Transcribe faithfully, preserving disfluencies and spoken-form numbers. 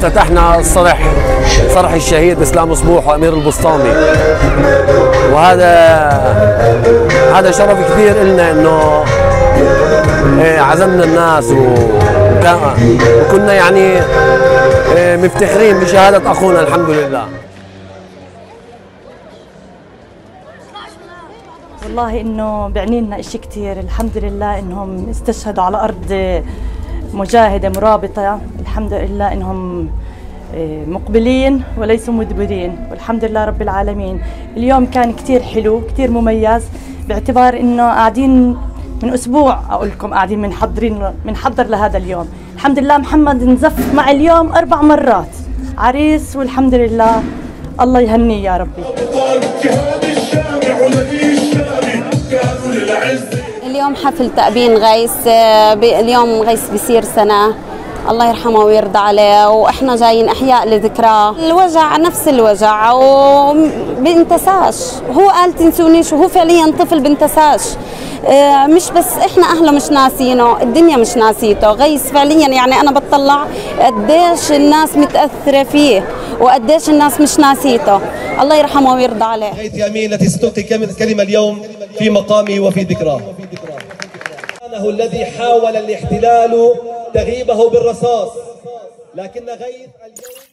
افتتحنا الصرح، صرح الشهيد اسلام صبوح وامير البسطامي، وهذا هذا شرف كبير لنا انه عزمنا الناس وكنا يعني مفتخرين بشهاده اخونا الحمد لله. والله انه بعني لنا شيء كثير، الحمد لله انهم استشهدوا على ارض مجاهده مرابطه، الحمد لله انهم مقبلين وليسوا مدبرين، والحمد لله رب العالمين. اليوم كان كثير حلو كثير مميز، باعتبار انه قاعدين من اسبوع اقول لكم قاعدين بنحضرين بنحضر لهذا اليوم. الحمد لله محمد نزف مع اليوم اربع مرات عريس، والحمد لله الله يهنيه يا ربي. اليوم حفل تأبين غيث، اليوم غيث بيصير سنة، الله يرحمه ويرضى عليه، واحنا جايين احياء لذكراه. الوجع نفس الوجع وبنتساش، هو قال تنسونيش وهو فعليا طفل بنتساش، مش بس احنا اهله مش ناسينه، الدنيا مش ناسيته. غيث فعليا يعني انا بتطلع قديش الناس متاثره فيه وقديش الناس مش ناسيته، الله يرحمه ويرضى عليه. غيث يمين التي ستلقي كلمه اليوم في مقامه وفي ذكراه. كانه الذي حاول الاحتلال تغييبه بالرصاص، لكن غيث اليوم